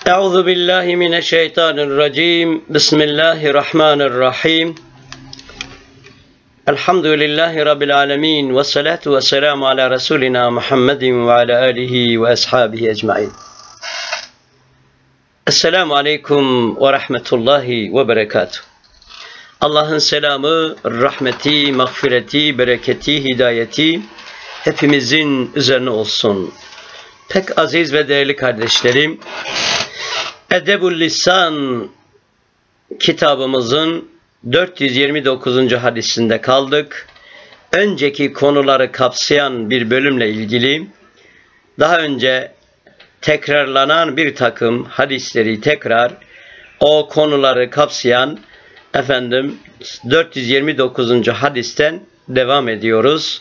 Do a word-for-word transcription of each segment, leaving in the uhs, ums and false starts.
Euzu billahi mineşşeytanirracim. Bismillahirrahmanirrahim. Elhamdülillahi rabbil alamin ve salatu vesselamu ala resulina Muhammedin ve ala alihi ve ashabihi ecmaîn. Esselamu aleyküm ve rahmetullahi ve berekatuhu. Allah'ın selamı, rahmeti, mağfireti, bereketi, hidayeti hepimizin üzerine olsun. Pek aziz ve değerli kardeşlerim, Edebul Lisan kitabımızın dört yüz yirmi dokuzuncu hadisinde kaldık. Önceki konuları kapsayan bir bölümle ilgili daha önce tekrarlanan bir takım hadisleri tekrar o konuları kapsayan efendim dört yüz yirmi dokuzuncu hadisten devam ediyoruz.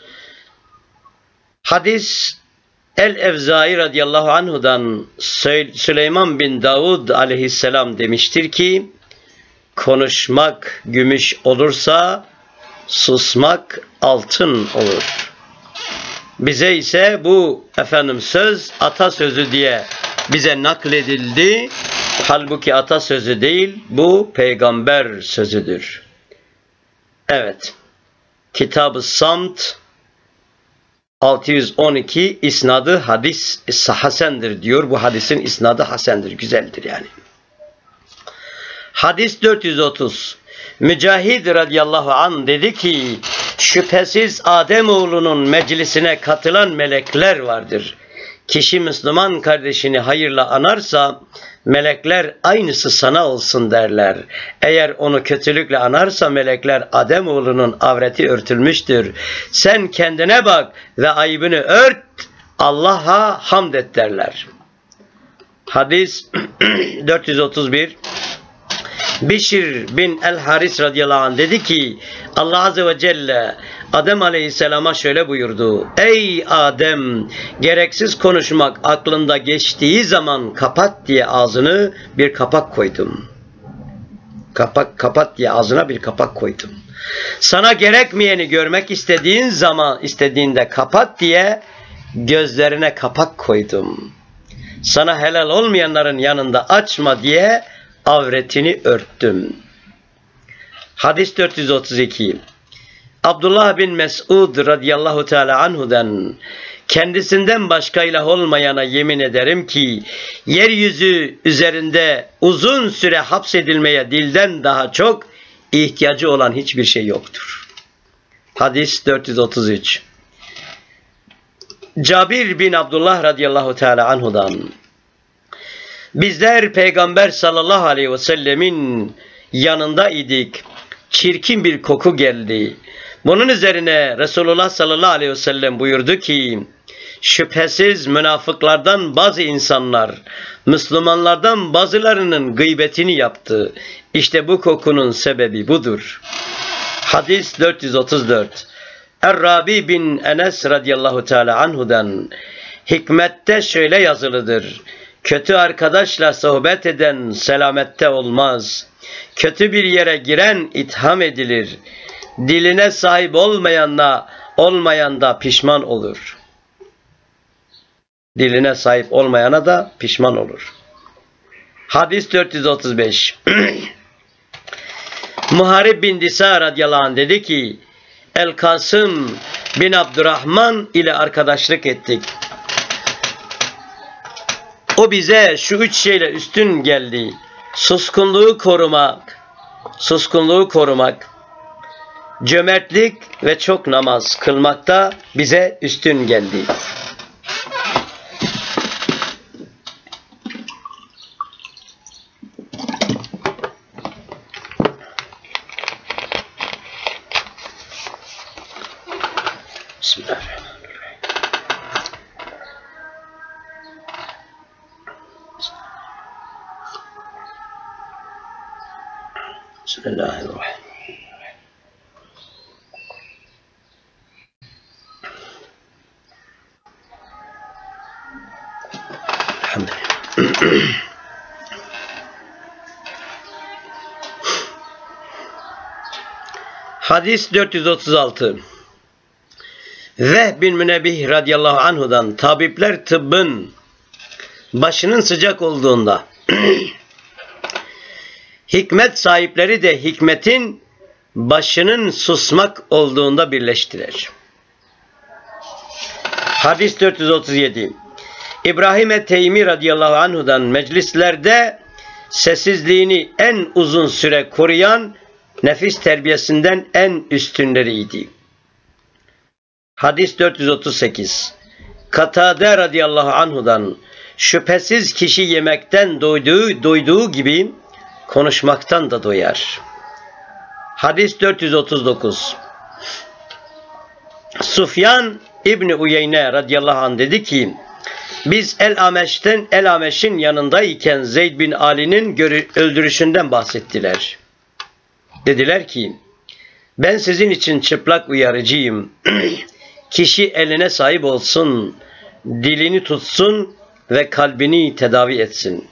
Hadis El-Evzai radıyallahu anhudan Süleyman bin Davud aleyhisselam demiştir ki, konuşmak gümüş olursa susmak altın olur. Bize ise bu efendim söz atasözü diye bize nakledildi. Halbuki atasözü değil, bu peygamber sözüdür. Evet. Kitab-ı Samt altı yüz on iki isnadı hadis hasendir diyor. Bu hadisin isnadı hasendir, güzeldir yani. Hadis dört yüz otuz. Mücahid radıyallahu anh dedi ki, şüphesiz Ademoğlunun meclisine katılan melekler vardır. Kişi Müslüman kardeşini hayırla anarsa, melekler aynısı sana olsun derler. Eğer onu kötülükle anarsa melekler Ademoğlunun avreti örtülmüştür. Sen kendine bak ve ayıbını ört, Allah'a hamd et derler. Hadis dört yüz otuz bir. Bişir bin el-Haris radıyallahu anh dedi ki, Allah azze ve celle Adem aleyhisselama şöyle buyurdu. Ey Adem, gereksiz konuşmak aklında geçtiği zaman kapat diye ağzını bir kapak koydum. Kapak kapat diye ağzına bir kapak koydum. Sana gerekmeyeni görmek istediğin zaman istediğinde kapat diye gözlerine kapak koydum. Sana helal olmayanların yanında açma diye avretini örttüm. Hadis dört yüz otuz iki. Abdullah bin Mes'ud radıyallahu teala anhudan, kendisinden başka ilah olmayana yemin ederim ki yeryüzü üzerinde uzun süre hapsedilmeye dilden daha çok ihtiyacı olan hiçbir şey yoktur. Hadis dört yüz otuz üç. Cabir bin Abdullah radıyallahu teala anhudan, bizler Peygamber sallallahu aleyhi ve sellemin yanında idik. Çirkin bir koku geldi. Bunun üzerine Resulullah sallallahu aleyhi ve sellem buyurdu ki, şüphesiz münafıklardan bazı insanlar Müslümanlardan bazılarının gıybetini yaptı. İşte bu kokunun sebebi budur. Hadis dört yüz otuz dört. Er-Rabi bin Enes radıyallahu teala anhudan, hikmette şöyle yazılıdır. Kötü arkadaşla sohbet eden selamette olmaz. Kötü bir yere giren itham edilir. Diline sahip olmayanla olmayan da pişman olur. Diline sahip olmayana da pişman olur. Hadis dört yüz otuz beş. Muharib bin Disa radıyallahu anh dedi ki, El-Kasım bin Abdurrahman ile arkadaşlık ettik. O bize şu üç şeyle üstün geldi. Suskunluğu korumak, suskunluğu korumak, cömertlik ve çok namaz kılmakta bize üstün geldi. Bismillahirrahmanirrahim. Bismillahirrahmanirrahim. Elhamdülillah. Hadis dört yüz otuz altı. Vehb bin Münebbih radıyallahu anhudan, tabipler tıbbın başının sıcak olduğunda, hikmet sahipleri de hikmetin başının susmak olduğunda birleştiler. Hadis dört yüz otuz yedi. İbrahim et-Teymi radıyallahu anhu'dan meclislerde sessizliğini en uzun süre koruyan nefis terbiyesinden en üstünleriydi. Hadis dört yüz otuz sekiz. Katade radıyallahu anhu'dan şüphesiz kişi yemekten doyduğu, doyduğu gibi konuşmaktan da doyar. Hadis dört yüz otuz dokuz. Sufyan İbni Uyeyne radıyallahu anh dedi ki, biz El-Ameş'ten El-Ameş'in yanındayken Zeyd bin Ali'nin öldürüşünden bahsettiler. Dediler ki, ben sizin için çıplak uyarıcıyım. Kişi eline sahip olsun, dilini tutsun ve kalbini tedavi etsin.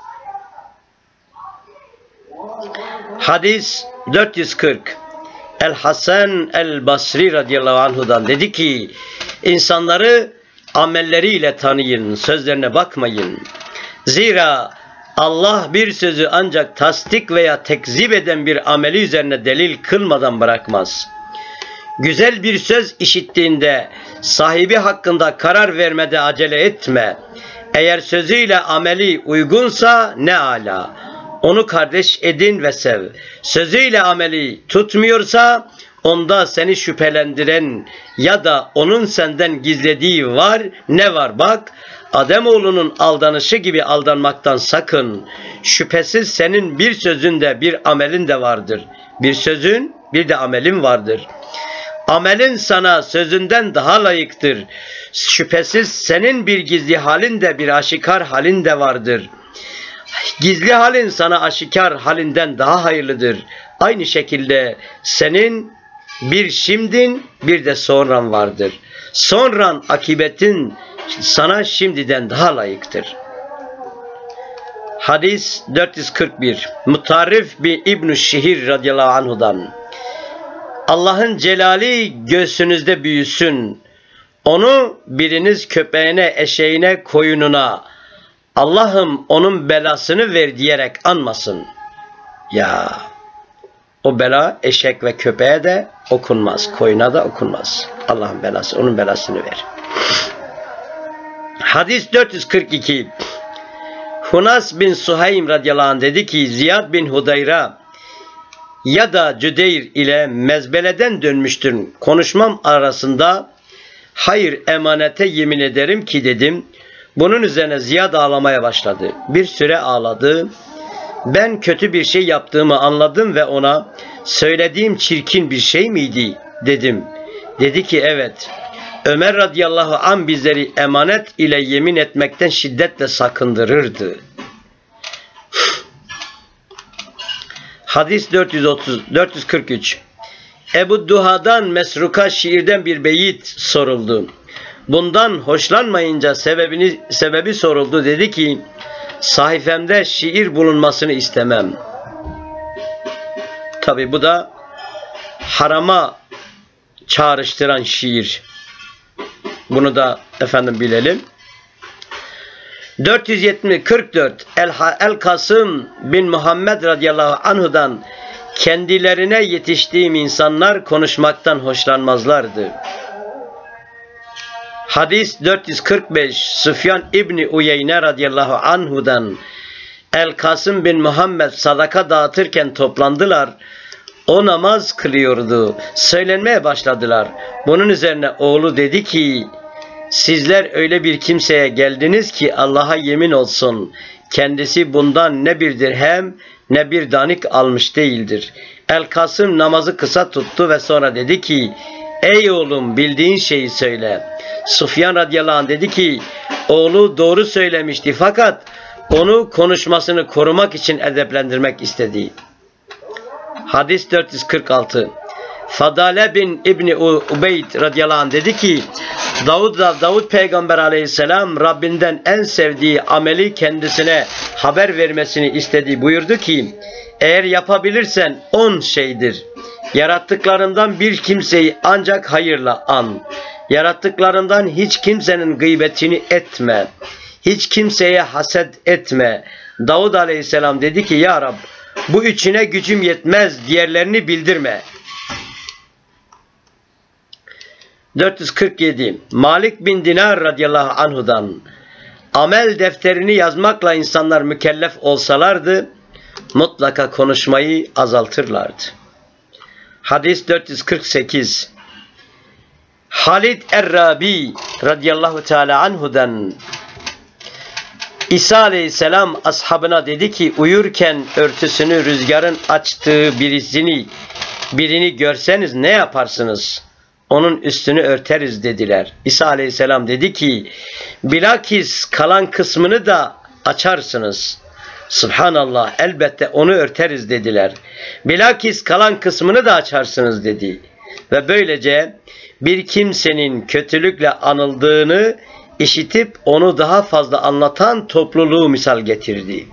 Hadis dört yüz kırk. El-Hasan el-Basri radıyallahu anhu'dan dedi ki, insanları amelleriyle tanıyın, sözlerine bakmayın. Zira Allah bir sözü ancak tasdik veya tekzip eden bir ameli üzerine delil kılmadan bırakmaz. Güzel bir söz işittiğinde sahibi hakkında karar vermede acele etme. Eğer sözüyle ameli uygunsa ne âlâ. Onu kardeş edin ve sev. Sözüyle ameli tutmuyorsa onda seni şüphelendiren ya da onun senden gizlediği var, ne var bak. Ademoğlunun aldanışı gibi aldanmaktan sakın. Şüphesiz senin bir sözünde bir amelin de vardır. Bir sözün bir de amelin vardır. Amelin sana sözünden daha layıktır. Şüphesiz senin bir gizli halin de bir aşikar halin de vardır. Gizli halin sana aşikar halinden daha hayırlıdır. Aynı şekilde senin bir şimdin bir de sonran vardır. Sonran akibetin sana şimdiden daha layıktır. Hadis dört yüz kırk bir. Mutarrif bin İbn-i Şihir radıyallahu anhu'dan. Allah'ın celali göğsünüzde büyüsün. Onu biriniz köpeğine, eşeğine, koyununa Allah'ım onun belasını ver diyerek anmasın. Ya o bela eşek ve köpeğe de okunmaz. Koyuna da okunmaz. Allah'ın belası, onun belasını ver. Hadis dört yüz kırk iki. Hunas bin Suhaym radıyallahu anh dedi ki, Ziyad bin Hudayra ya da Cüdeyr ile mezbeleden dönmüştüm. Konuşmam arasında hayır emanete yemin ederim ki dedim. Bunun üzerine Ziyad ağlamaya başladı. Bir süre ağladı. Ben kötü bir şey yaptığımı anladım ve ona söylediğim çirkin bir şey miydi dedim. Dedi ki evet. Ömer radıyallahu anh bizleri emanet ile yemin etmekten şiddetle sakındırırdı. Hadis dört yüz otuz, dört yüz kırk üç. Ebu Duha'dan Mesruka şiirden bir beyit soruldu. Bundan hoşlanmayınca sebebini, sebebi soruldu. Dedi ki, sahifemde şiir bulunmasını istemem. Tabi bu da harama çağrıştıran şiir. Bunu da efendim bilelim. dört yüz yetmiş kırk dört. El-Kasım bin Muhammed radıyallahu anhu'dan kendilerine yetiştiğim insanlar konuşmaktan hoşlanmazlardı. Hadis dört yüz kırk beş. Süfyan İbni Uyeyne radıyallahu anhu'dan El-Kasım bin Muhammed sadaka dağıtırken toplandılar. O namaz kılıyordu. Söylenmeye başladılar. Bunun üzerine oğlu dedi ki, sizler öyle bir kimseye geldiniz ki Allah'a yemin olsun, kendisi bundan ne bir dirhem ne bir danik almış değildir. El-Kasım namazı kısa tuttu ve sonra dedi ki, ey oğlum bildiğin şeyi söyle. Sufyan radıyallahu anh dedi ki, oğlu doğru söylemişti fakat onu konuşmasını korumak için edeplendirmek istedi. Hadis dört yüz kırk altı. Fadale bin İbni Ubeyd radıyallahu anh dedi ki, Davud, Davud peygamber aleyhisselam Rabbinden en sevdiği ameli kendisine haber vermesini istedi. Buyurdu ki, eğer yapabilirsen on şeydir. Yarattıklarından bir kimseyi ancak hayırla an. Yarattıklarından hiç kimsenin gıybetini etme. Hiç kimseye haset etme. Davud aleyhisselam dedi ki ya Rab bu üçüne gücüm yetmez, diğerlerini bildirme. dört yüz kırk yedi Malik bin Dinar radıyallahu anhudan amel defterini yazmakla insanlar mükellef olsalardı mutlaka konuşmayı azaltırlardı. Hadis dört yüz kırk sekiz Halid Er-Rabi radıyallahu teala anhudan İsa aleyhisselam ashabına dedi ki uyurken örtüsünü rüzgarın açtığı birisini birini görseniz ne yaparsınız? Onun üstünü örteriz dediler. İsa aleyhisselam dedi ki bilakis kalan kısmını da açarsınız. Subhanallah, elbette onu örteriz dediler. Bilakis kalan kısmını da açarsınız dedi. Ve böylece bir kimsenin kötülükle anıldığını işitip onu daha fazla anlatan topluluğu misal getirdi.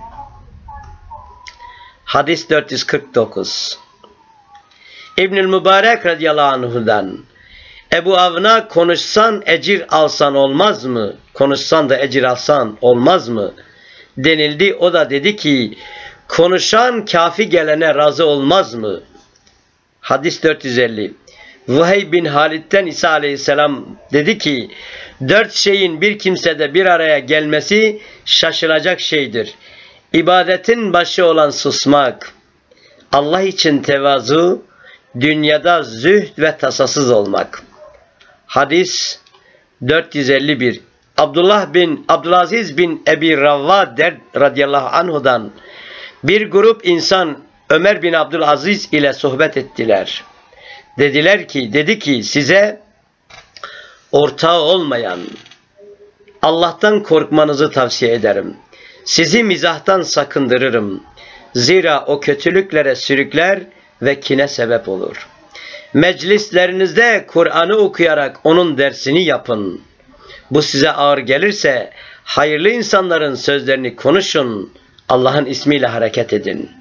Hadis dört yüz kırk dokuz İbnül Mübarek radıyallahu anhudan Ebu Avna konuşsan ecir alsan olmaz mı? Konuşsan da ecir alsan olmaz mı? Denildi. O da dedi ki konuşan kafi gelene razı olmaz mı? Hadis dört yüz elli Vuhey bin Halid'den İsa aleyhisselam dedi ki dört şeyin bir kimsede bir araya gelmesi şaşılacak şeydir. İbadetin başı olan susmak, Allah için tevazu, dünyada zühd ve tasasız olmak. Hadis dört yüz elli bir Abdullah bin Abdülaziz bin Ebi Ravva der radıyallahu anhudan bir grup insan Ömer bin Abdülaziz ile sohbet ettiler. Dediler ki, dedi ki size ortağı olmayan Allah'tan korkmanızı tavsiye ederim. Sizi mizahtan sakındırırım. Zira o kötülüklere sürükler ve kine sebep olur. Meclislerinizde Kur'an'ı okuyarak onun dersini yapın. Bu size ağır gelirse hayırlı insanların sözlerini konuşun. Allah'ın ismiyle hareket edin.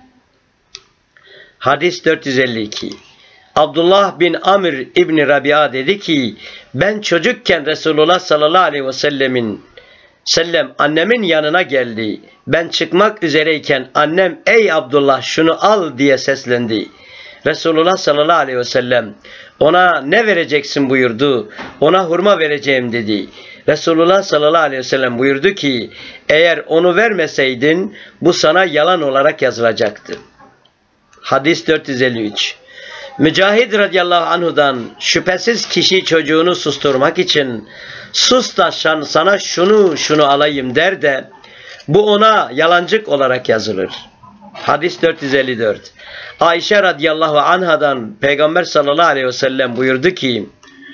Hadis dört yüz elli iki Abdullah bin Amr İbni Rabia dedi ki ben çocukken Resulullah sallallahu aleyhi ve sellemin sellem annemin yanına geldi. Ben çıkmak üzereyken annem ey Abdullah şunu al diye seslendi. Resulullah sallallahu aleyhi ve sellem ona ne vereceksin buyurdu. Ona hurma vereceğim dedi. Resulullah sallallahu aleyhi ve sellem buyurdu ki eğer onu vermeseydin bu sana yalan olarak yazılacaktı. Hadis dört yüz elli üç Mücahid radıyallahu anhudan şüphesiz kişi çocuğunu susturmak için sus da sana şunu şunu alayım der de bu ona yalancık olarak yazılır. Hadis dört yüz elli dört Ayşe radıyallahu anhadan Peygamber sallallahu aleyhi ve sellem buyurdu ki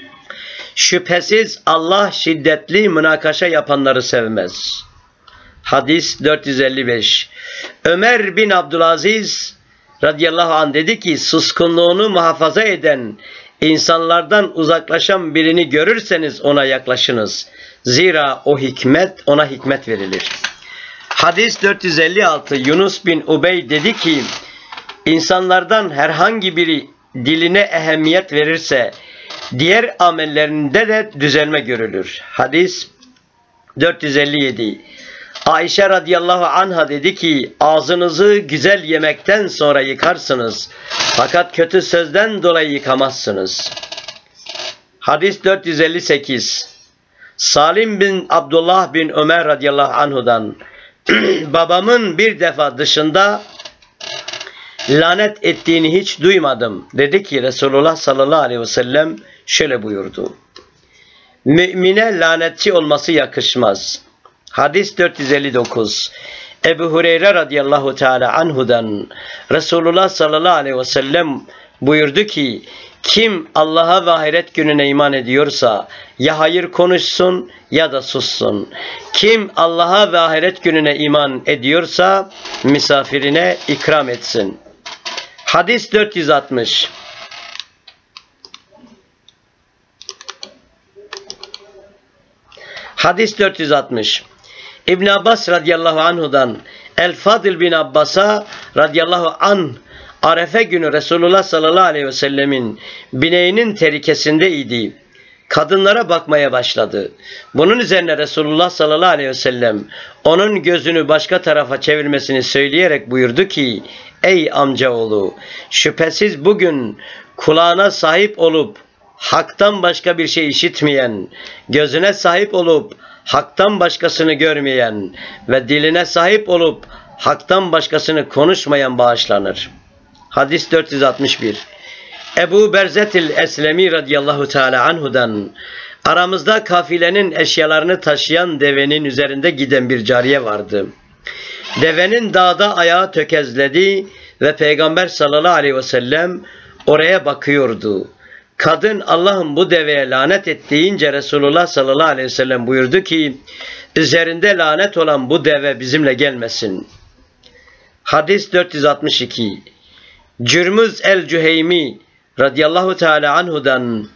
şüphesiz Allah şiddetli münakaşa yapanları sevmez. Hadis dört yüz elli beş Ömer bin Abdülaziz radıyallahu anh dedi ki suskunluğunu muhafaza eden insanlardan uzaklaşan birini görürseniz ona yaklaşınız. Zira o hikmet ona hikmet verilir. Hadis dört yüz elli altı Yunus bin Ubey dedi ki insanlardan herhangi biri diline ehemmiyet verirse diğer amellerinde de düzelme görülür. Hadis dört yüz elli yedi Ayşe radıyallahu anha dedi ki ağzınızı güzel yemekten sonra yıkarsınız. Fakat kötü sözden dolayı yıkamazsınız. Hadis dört yüz elli sekiz Salim bin Abdullah bin Ömer radıyallahu anhudan babamın bir defa dışında lanet ettiğini hiç duymadım. Dedi ki Resulullah sallallahu aleyhi ve sellem şöyle buyurdu. Mümine lanetçi olması yakışmaz. Hadis dört yüz elli dokuz Ebu Hureyre radıyallahu teala anhudan Resulullah sallallahu aleyhi ve sellem buyurdu ki kim Allah'a ve ahiret gününe iman ediyorsa ya hayır konuşsun ya da sussun. Kim Allah'a ve ahiret gününe iman ediyorsa misafirine ikram etsin. Hadis dört yüz altmış Hadis dört yüz altmış İbn Abbas radıyallahu anhudan El-Fadıl bin Abbas'a radıyallahu anh Arefe günü Resulullah sallallahu aleyhi ve sellemin bineğinin terikesindeydi. kadınlara bakmaya başladı. Bunun üzerine Resulullah sallallahu aleyhi ve sellem onun gözünü başka tarafa çevirmesini söyleyerek buyurdu ki, ey amcaoğlu, şüphesiz bugün kulağına sahip olup haktan başka bir şey işitmeyen, gözüne sahip olup haktan başkasını görmeyen ve diline sahip olup haktan başkasını konuşmayan bağışlanır. Hadis dört yüz altmış bir. Ebu Berzetil Eslemi radıyallahu teala anhudan, aramızda kafilenin eşyalarını taşıyan devenin üzerinde giden bir cariye vardı. Devenin dağda ayağı tökezledi ve Peygamber sallallahu aleyhi ve sellem oraya bakıyordu. Kadın, Allah'ım bu deveye lanet et deyince Resulullah sallallahu aleyhi ve sellem buyurdu ki, üzerinde lanet olan bu deve bizimle gelmesin. Hadis dört yüz altmış iki. Cürmüz el-Cüheymi radıyallahu teala anhudan,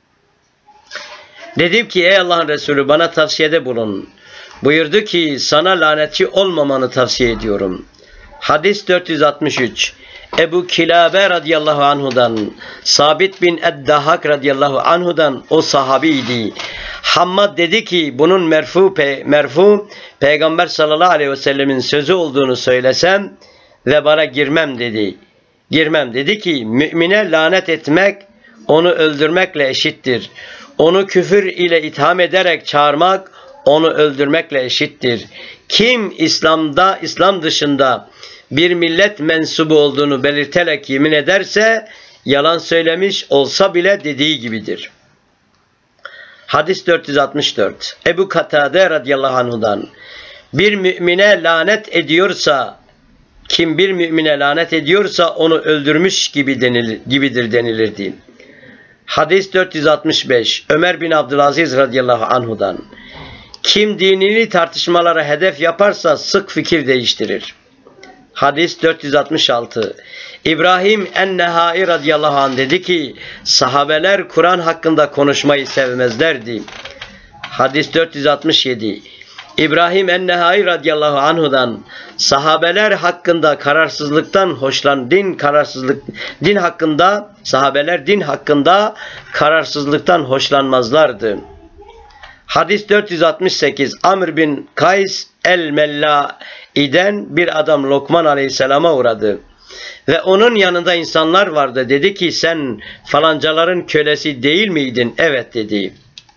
dedim ki ey Allah'ın Resulü, bana tavsiyede bulun. Buyurdu ki, sana lanetçi olmamanı tavsiye ediyorum. Hadis dört yüz altmış üç. Ebu Kilabe radıyallahu anhudan, Sabit bin Eddahak radıyallahu anhudan, o sahabiydi. Hammad dedi ki, bunun merfu, pe, merfu Peygamber sallallahu aleyhi ve sellemin sözü olduğunu söylesem ve bana girmem dedi. Girmem dedi ki, mümine lanet etmek onu öldürmekle eşittir. Onu küfür ile itham ederek çağırmak onu öldürmekle eşittir. Kim İslam'da, İslam dışında bir millet mensubu olduğunu belirterek yemin ederse yalan söylemiş olsa bile dediği gibidir. Hadis dört yüz altmış dört. Ebu Katade radıyallahu anhudan, bir mümine lanet ediyorsa, kim bir mümine lanet ediyorsa onu öldürmüş gibi denilir, gibidir denilirdi. Hadis dört yüz altmış beş. Ömer bin Abdülaziz radıyallahu anhudan, kim dinini tartışmalara hedef yaparsa sık fikir değiştirir. Hadis dört yüz altmış altı. İbrahim en-Nehai radıyallahu anh dedi ki, sahabeler Kur'an hakkında konuşmayı sevmezlerdi. Hadis dört yüz altmış yedi. İbrahim en-Nehai radıyallahu anhudan, sahabeler hakkında kararsızlıktan hoşlan din kararsızlık din hakkında sahabeler din hakkında kararsızlıktan hoşlanmazlardı. Hadis dört yüz altmış sekiz. Amr bin Kays el-Mellai'den bir adam Lokman aleyhisselama uğradı. Ve onun yanında insanlar vardı. Dedi ki, sen falancaların kölesi değil miydin? Evet dedi.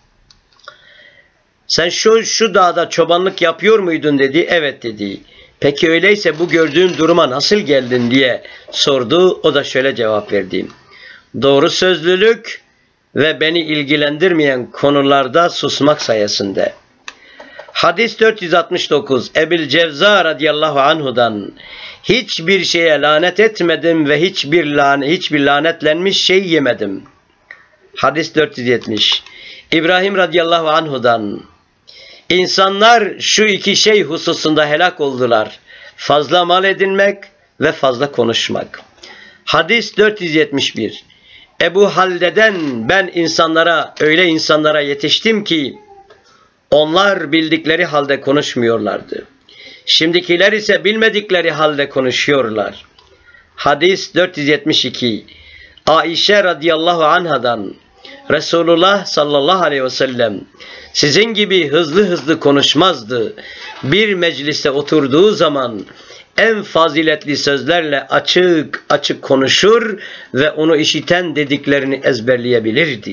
Sen şu, şu dağda çobanlık yapıyor muydun dedi. Evet dedi. Peki öyleyse bu gördüğün duruma nasıl geldin diye sordu. O da şöyle cevap verdi. Doğru sözlülük ve beni ilgilendirmeyen konularda susmak sayesinde. Hadis dört yüz altmış dokuz. Ebil Cevza radıyallahu anhudan, hiçbir şeye lanet etmedim ve hiçbir lanet, hiçbir lanetlenmiş şey yemedim. Hadis dört yüz yetmiş. İbrahim radıyallahu anhudan, insanlar şu iki şey hususunda helak oldular. Fazla mal edinmek ve fazla konuşmak. Hadis dört yüz yetmiş bir. Ebu Halde'den, ben insanlara, öyle insanlara yetiştim ki onlar bildikleri halde konuşmuyorlardı. Şimdikiler ise bilmedikleri halde konuşuyorlar. Hadis dört yüz yetmiş iki. Aişe radıyallahu anhadan, Resulullah sallallahu aleyhi ve sellem sizin gibi hızlı hızlı konuşmazdı. Bir mecliste oturduğu zaman en faziletli sözlerle açık açık konuşur ve onu işiten dediklerini ezberleyebilirdi.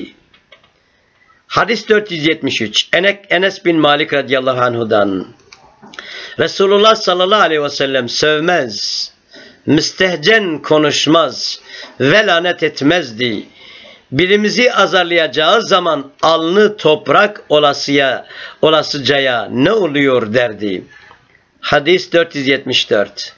Hadis dört yüz yetmiş üç. Enes bin Malik radıyallahu anhudan, Resulullah sallallahu aleyhi ve sellem sövmez, müstehcen konuşmaz ve lanet etmezdi. Birimizi azarlayacağı zaman alnı toprak olasıya, olasıcaya ne oluyor derdi. Hadis dört yüz yetmiş dört.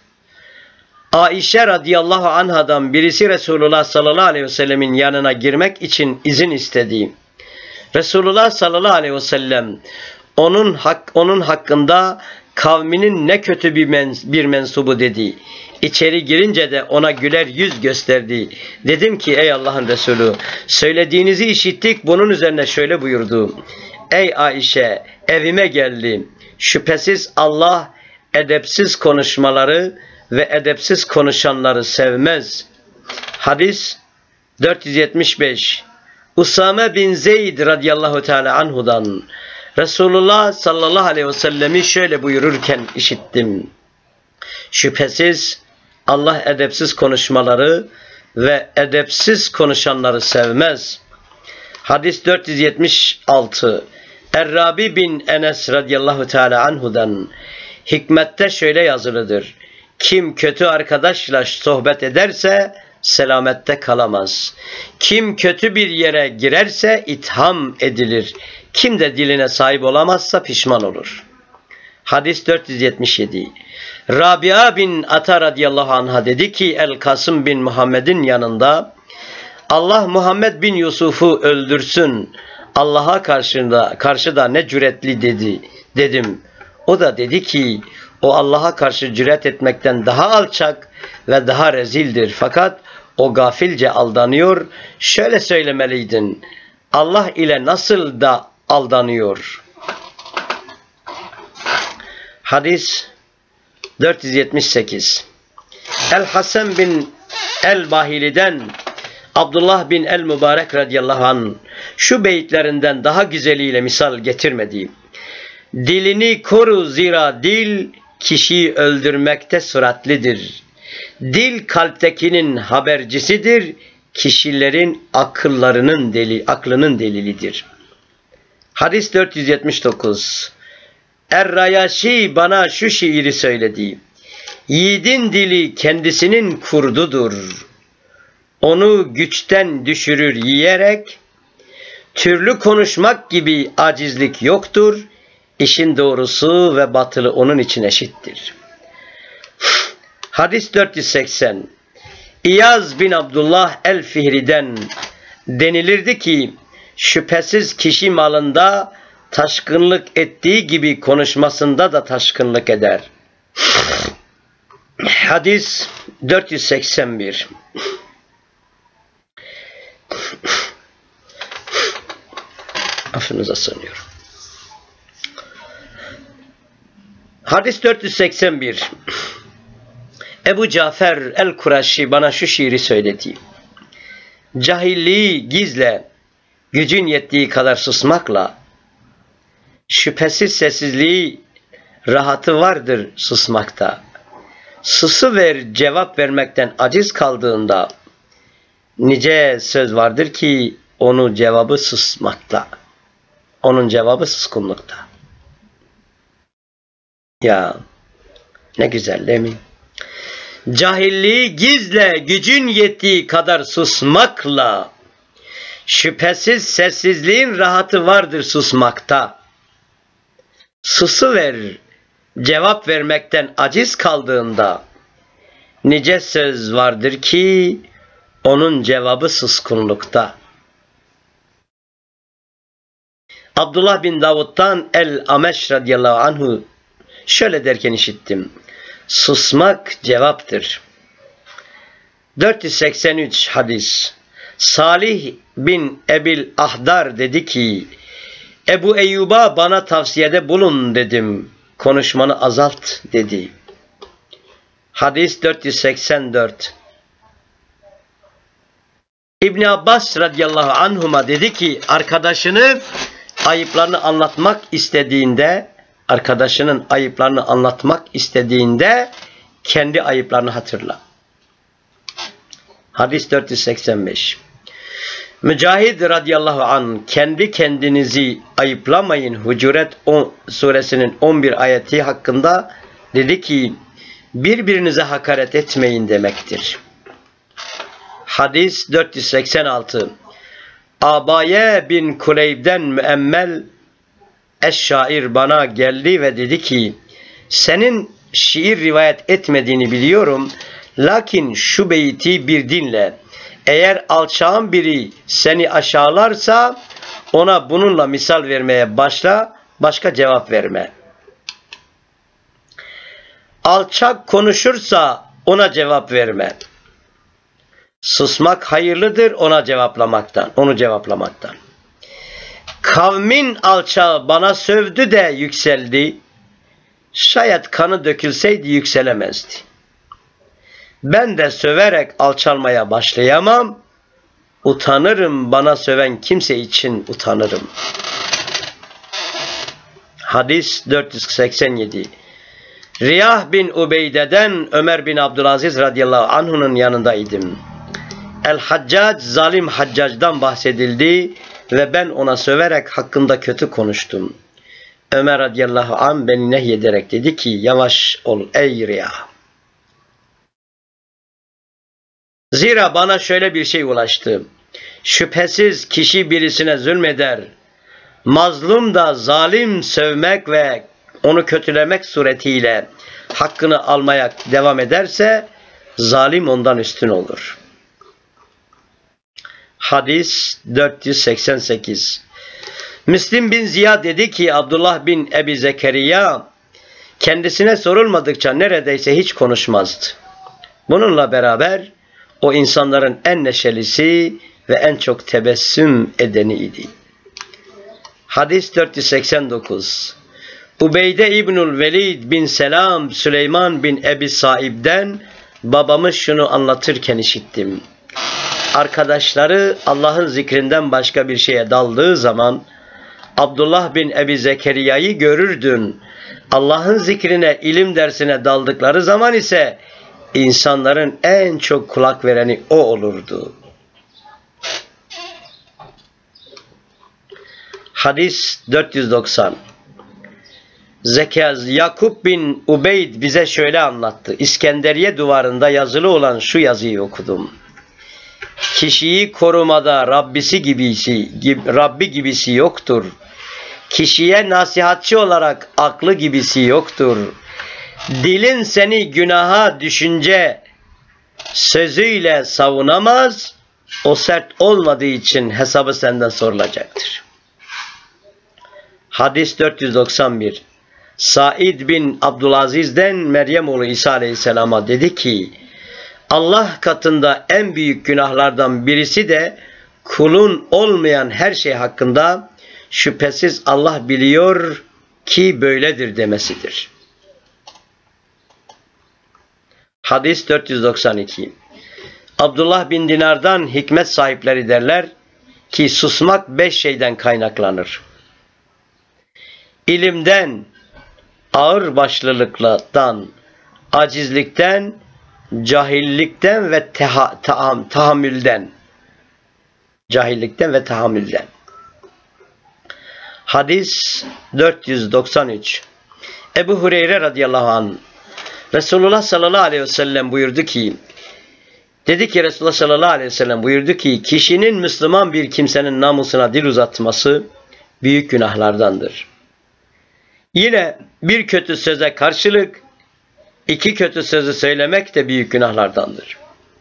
Aişe radıyallahu anhadan birisi Resulullah sallallahu aleyhi ve sellemin yanına girmek için izin istedi. Resulullah sallallahu aleyhi ve sellem onun hak, onun hakkında kavminin ne kötü bir, mens, bir mensubu dedi. İçeri girince de ona güler yüz gösterdi. Dedim ki ey Allah'ın Resulü, söylediğinizi işittik. Bunun üzerine şöyle buyurdu. Ey Aişe, evime geldim. Şüphesiz Allah edepsiz konuşmaları ve edepsiz konuşanları sevmez. Hadis dört yüz yetmiş beş. Usame bin Zeyd radıyallahu teala anhudan Resulullah sallallahu aleyhi ve sellemi şöyle buyururken işittim. Şüphesiz Allah edepsiz konuşmaları ve edepsiz konuşanları sevmez. Hadis dört yüz yetmiş altı. Errabi bin Enes radıyallahu teala anhudan hikmette şöyle yazılıdır. Kim kötü arkadaşla sohbet ederse selamette kalamaz. Kim kötü bir yere girerse itham edilir. Kim de diline sahip olamazsa pişman olur. Hadis dört yüz yetmiş yedi. Rabia bin Ata radıyallahu anh'a dedi ki El-Kasım bin Muhammed'in yanında Allah Muhammed bin Yusuf'u öldürsün. Allah'a karşında karşıda ne cüretli dedi dedim. O da dedi ki o Allah'a karşı cüret etmekten daha alçak ve daha rezildir. Fakat o gafilce aldanıyor. Şöyle söylemeliydin. Allah ile nasıl da aldanıyor. Hadis dört yüz yetmiş sekiz. El-Hasan bin El-Bahili'den Abdullah bin El-Mübarek radıyallahu anh şu beyitlerinden daha güzeliyle misal getirmediğim. Dilini koru zira dil kişiyi öldürmekte süratlidir. Dil kalptekinin habercisidir. Kişilerin akıllarının deli, aklının delilidir. Hadis dört yüz yetmiş dokuz. Er-Rayaşi bana şu şiiri söyledi. Yiğidin dili kendisinin kurdudur. Onu güçten düşürür yiyerek. Türlü konuşmak gibi acizlik yoktur. İşin doğrusu ve batılı onun için eşittir. Hadis dört yüz seksen. İyaz bin Abdullah el-Fihri'den denilirdi ki şüphesiz kişi malında taşkınlık ettiği gibi konuşmasında da taşkınlık eder. Hadis dört yüz seksen bir. Affınıza sığınıyorum. Hadis dört yüz seksen bir. Ebu Cafer el-Kuraşi bana şu şiiri söyledi. Cahilliği gizle, gücün yettiği kadar susmakla, şüphesiz sessizliği rahatı vardır susmakta. Susuver cevap vermekten aciz kaldığında, nice söz vardır ki onun cevabı susmakta. Onun cevabı suskunlukta. Ya ne güzel değil mi? Cahilliği gizle, gücün yettiği kadar susmakla, şüphesiz sessizliğin rahatı vardır susmakta. Susuver, cevap vermekten aciz kaldığında, nice söz vardır ki, onun cevabı suskunlukta. Abdullah bin Davud'dan El-Ameş radıyallahu anhu şöyle derken işittim. Susmak cevaptır. dört yüz seksen üç hadis. Salih bin Ebil Ahdar dedi ki, Ebu Eyyub'a bana tavsiyede bulun dedim. Konuşmanı azalt dedi. Hadis dört yüz seksen dört. İbn Abbas radıyallahu anhuma dedi ki, arkadaşını ayıplarını anlatmak istediğinde, arkadaşının ayıplarını anlatmak istediğinde kendi ayıplarını hatırla. Hadis dört yüz seksen beş. Mücahid radıyallahu anh kendi kendinizi ayıplamayın Hucuret suresinin on bir ayeti hakkında dedi ki birbirinize hakaret etmeyin demektir. Hadis dört yüz seksen altı. Abaye bin Kuleyb'den Müemmel Eş-Şair bana geldi ve dedi ki senin şiir rivayet etmediğini biliyorum. Lakin şu beyti bir dinle. Eğer alçağın biri seni aşağılarsa ona bununla misal vermeye başla, başka cevap verme. Alçak konuşursa ona cevap verme. Susmak hayırlıdır ona cevaplamaktan, onu cevaplamaktan. Kavmin alçağı bana sövdü de yükseldi. Şayet kanı dökülseydi yükselemezdi. Ben de söverek alçalmaya başlayamam. Utanırım, bana söven kimse için utanırım. Hadis dört yüz seksen yedi. Riyah bin Ubeyde'den Ömer bin Abdülaziz radıyallahu anh'unun yanındaydım. El-Haccac, zalim Haccac'dan bahsedildi ve ben ona söverek hakkında kötü konuştum. Ömer radıyallahu anh beni nehyederek dedi ki, yavaş ol ey Riyah. Zira bana şöyle bir şey ulaştı. Şüphesiz kişi birisine zulmeder. Mazlum da zalim sövmek ve onu kötülemek suretiyle hakkını almaya devam ederse zalim ondan üstün olur. Hadis dört yüz seksen sekiz. Müslim bin Ziyad dedi ki Abdullah bin Ebi Zekeriya kendisine sorulmadıkça neredeyse hiç konuşmazdı. Bununla beraber o insanların en neşelisi ve en çok tebessüm edeni idi. Hadis dört yüz seksen dokuz. Ubeyde İbnül Velid bin Selam Süleyman bin Ebi Saib'den babamı şunu anlatırken işittim. Arkadaşları Allah'ın zikrinden başka bir şeye daldığı zaman Abdullah bin Ebi Zekeriya'yı görürdün. Allah'ın zikrine, ilim dersine daldıkları zaman ise insanların en çok kulak vereni o olurdu. Hadis dört yüz doksan. Zekaz Yakup bin Ubeyd bize şöyle anlattı. İskenderiye duvarında yazılı olan şu yazıyı okudum. Kişiyi korumada Rabbisi gibisi, Rabbi gibisi yoktur. Kişiye nasihatçi olarak aklı gibisi yoktur. Dilin seni günaha düşünce sözüyle savunamaz. O sert olmadığı için hesabı senden sorulacaktır. Hadis dört yüz doksan bir. Said bin Abdülaziz'den Meryem oğlu İsa Aleyhisselam'a dedi ki, Allah katında en büyük günahlardan birisi de kulun olmayan her şey hakkında şüphesiz Allah biliyor ki böyledir demesidir. Hadis dört yüz doksan iki. Abdullah bin Dinar'dan hikmet sahipleri derler ki susmak beş şeyden kaynaklanır. İlimden, ağırbaşlılıktan, acizlikten, cahillikten ve teha, taham, tahammülden. Cahillikten ve tahammülden. Hadis dört yüz doksan üç. Ebu Hureyre radıyallahu anh Resulullah sallallahu aleyhi ve sellem buyurdu ki, dedi ki Resulullah sallallahu aleyhi ve sellem buyurdu ki, kişinin Müslüman bir kimsenin namusuna dil uzatması büyük günahlardandır. Yine bir kötü söze karşılık iki kötü sözü söylemek de büyük günahlardandır.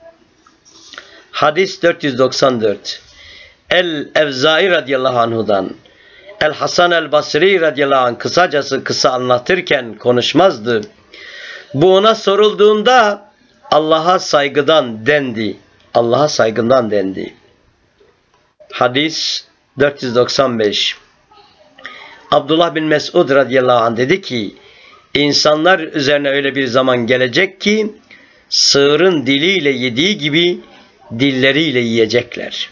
Hadis dört yüz doksan dört. El-Evzai radıyallahu anhudan El-Hasan el-Basri radıyallahu anh kısacası kısa anlatırken konuşmazdı. Bu ona sorulduğunda Allah'a saygıdan dendi. Allah'a saygından dendi. Hadis dört yüz doksan beş. Abdullah bin Mesud radıyallahu anh dedi ki, insanlar üzerine öyle bir zaman gelecek ki sığırın diliyle yediği gibi dilleriyle yiyecekler.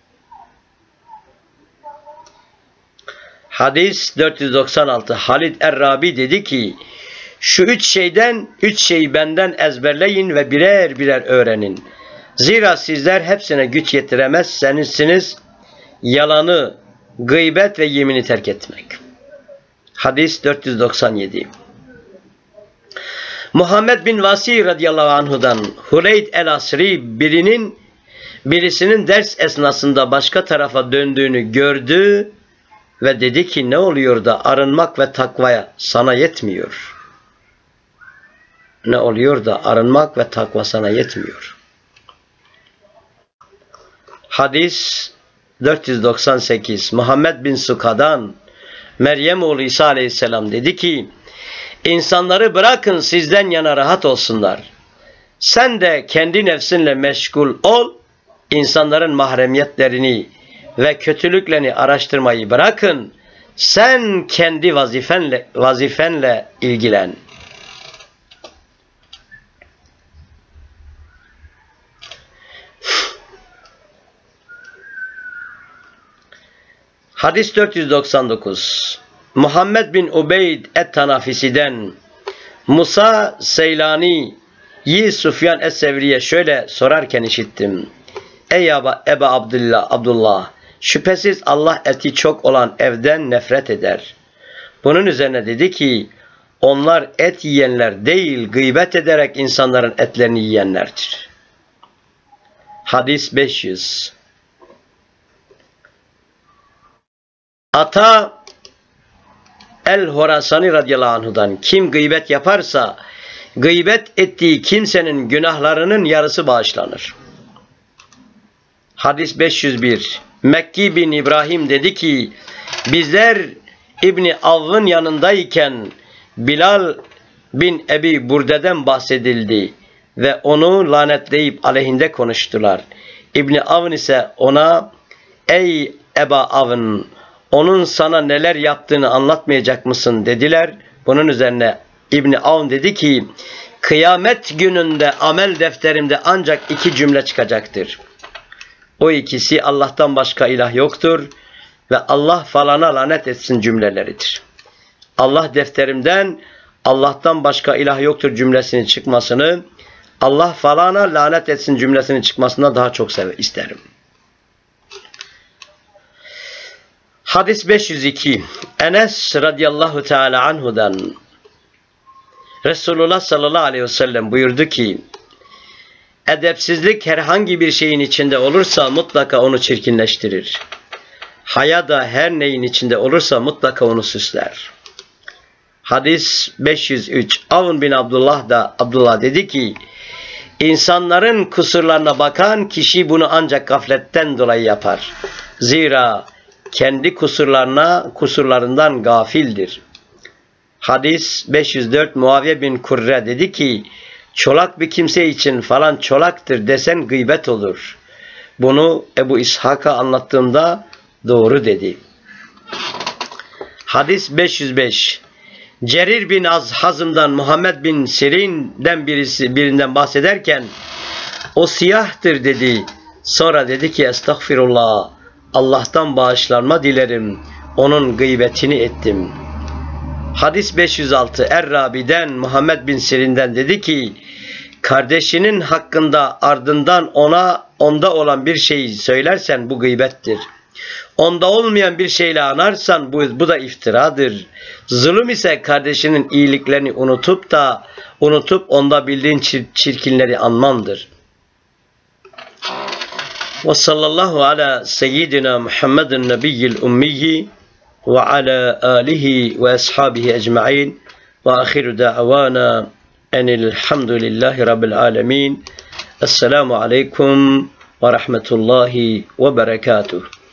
Hadis dört yüz doksan altı. Halid Er-Rabi dedi ki, şu üç şeyden üç şeyi benden ezberleyin ve birer birer öğrenin. Zira sizler hepsine güç yetiremezseniz yalanı, gıybet ve yemini terk etmek. Hadis dört yüz doksan yedi. Muhammed bin Vasi radıyallahu anhudan Huleyd el-Asri birinin birisinin ders esnasında başka tarafa döndüğünü gördü ve dedi ki, ne oluyor da arınmak ve takvaya sana yetmiyor? Ne oluyor da arınmak ve takva sana yetmiyor? Hadis dört yüz doksan sekiz. Muhammed bin Suka'dan Meryem oğlu İsa aleyhisselam dedi ki, insanları bırakın sizden yana rahat olsunlar. Sen de kendi nefsinle meşgul ol, insanların mahremiyetlerini ve kötülüklerini araştırmayı bırakın, sen kendi vazifenle, vazifenle ilgilen. Hadis dört yüz doksan dokuz. Muhammed bin Ubeyd et-Tanafisi'den Musa Seylani'yi Süfyan es-Sevri'ye şöyle sorarken işittim. Ey Eba, Eba Abdullah, Abdullah, şüphesiz Allah eti çok olan evden nefret eder. Bunun üzerine dedi ki, onlar et yiyenler değil, gıybet ederek insanların etlerini yiyenlerdir. Hadis beş yüz. Ata el-Horasani radıyallahu anhu'dan kim gıybet yaparsa, gıybet ettiği kimsenin günahlarının yarısı bağışlanır. Hadis beş yüz bir. Mekki bin İbrahim dedi ki, bizler İbni Avv'ın yanındayken Bilal bin Ebi Burde'den bahsedildi ve onu lanetleyip aleyhinde konuştular. İbni Avn ise ona, ey Eba Avn, onun sana neler yaptığını anlatmayacak mısın dediler. Bunun üzerine İbni Avn dedi ki, kıyamet gününde amel defterimde ancak iki cümle çıkacaktır. O ikisi Allah'tan başka ilah yoktur ve Allah falana lanet etsin cümleleridir. Allah defterimden Allah'tan başka ilah yoktur cümlesinin çıkmasını, Allah falana lanet etsin cümlesinin çıkmasına daha çok sev isterim. Hadis beş yüz iki. Enes radıyallahu teala anhu'dan Resulullah sallallahu aleyhi ve sellem buyurdu ki, edepsizlik herhangi bir şeyin içinde olursa mutlaka onu çirkinleştirir. Haya da her neyin içinde olursa mutlaka onu süsler. Hadis beş yüz üç. Avn bin Abdullah da Abdullah dedi ki, insanların kusurlarına bakan kişi bunu ancak gafletten dolayı yapar. Zira kendi kusurlarına, kusurlarından gafildir. Hadis beş yüz dört. Muaviye bin Kurre dedi ki, çolak bir kimse için falan çolaktır desen gıybet olur. Bunu Ebu İshak'a anlattığımda doğru dedi. Hadis beş yüz beş. Cerir bin Az Hazım'dan Muhammed bin Sirin'den birisi birinden bahsederken o siyahtır dedi. Sonra dedi ki estağfirullah, Allah'tan bağışlanma dilerim. Onun gıybetini ettim. Hadis beş yüz altı. Er-Rabi'den Muhammed bin Sirin'den dedi ki, kardeşinin hakkında ardından ona onda olan bir şeyi söylersen bu gıybettir. Onda olmayan bir şeyle anarsan bu, bu da iftiradır. Zulüm ise kardeşinin iyiliklerini unutup da unutup onda bildiğin çir çirkinleri anmandır. Ve sallallahu ala seyyidina Muhammedin nebiyyil ummiyi ve ala alihi ve ashabihi ecma'in ve ahiru da'vana enilhamdülillahi rabbil alemin. Esselamu aleyküm ve rahmetullahi ve berekatuhu.